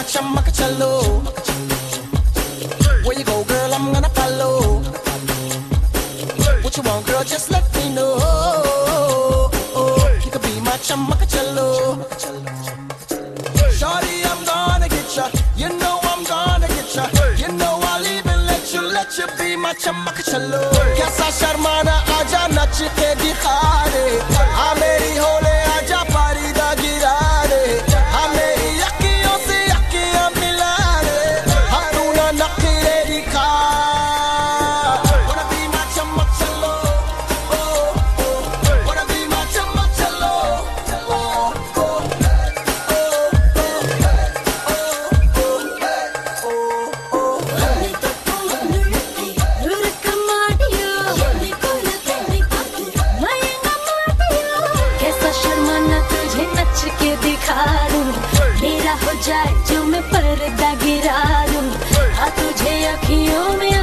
चमक चलो. Where you go, girl, I'm gonna follow. What you want, girl, just let me know. You could be my chamak chalo. Shorty, I'm gonna get ya. You know I'm gonna get ya. You know I'll even let you be my chamak chalo. Kaisa sharmana aaja nach ke dikha de. Ha meri hole aaja parida gira de. Ha meri akhiyon se akhiyan mila de. Ha tu na nakhre dikha. Wanna be my chamak chalo. Wanna be my chamak chalo. मेरा हो जाए जो मैं पर्दा गिरा दूं, हाँ तुझे अखियों में